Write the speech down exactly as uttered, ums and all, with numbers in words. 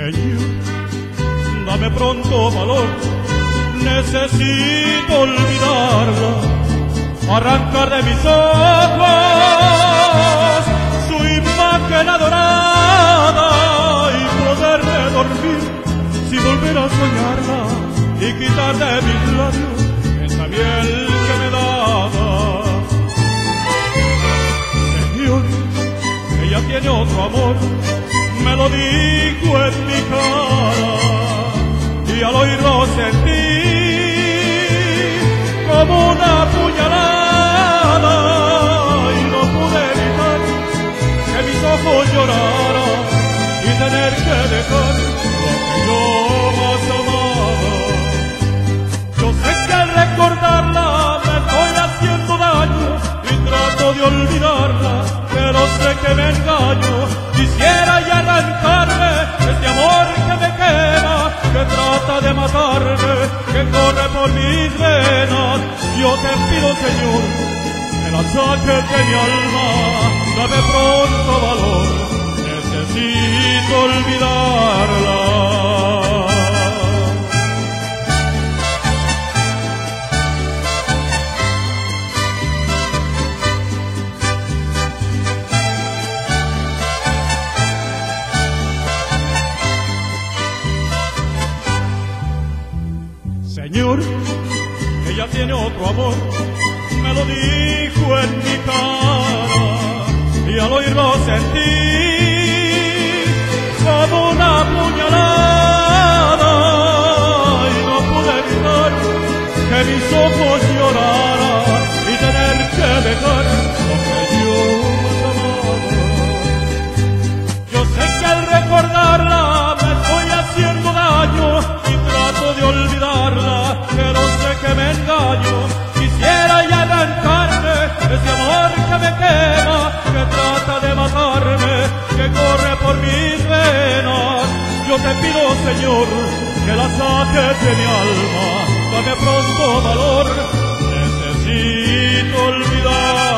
Señor, dame pronto valor, necesito olvidarla, arrancar de mis ojos su imagen adorada y poderme dormir sin volver a soñarla y quitar de mis labios esa miel que me daba. Señor, ella tiene otro amor, me lo dijo en mi cara y al oírlo sentí como una puñalada y no pude evitar que mis ojos lloraran y tener que dejar lo que yo más amaba. Yo sé que al recordarla me estoy haciendo daño y trato de olvidarla, pero sé que me engaño. Quisiera ya arrancarme este amor que me quema, que trata de matarme, que corre por mis venas. Yo te pido, Señor, que la saques de mi alma, dame pronto valor, necesito olvidarla. Señor, ella tiene otro amor, me lo dijo en mi cara y al oírlo sentí como una puñalada y no pude evitar que mis ojos lloraran y tener que dejar lo que yo más amaba. Yo sé que al recordarla me estoy haciendo daño y trato de olvidarla, pero sé que me engaño. Quisiera ya arrancarme ese amor que me quema, que trata de matarme, que corre por mis venas. Yo te pido, Señor, que la saques de mi alma, dame pronto valor, necesito olvidar.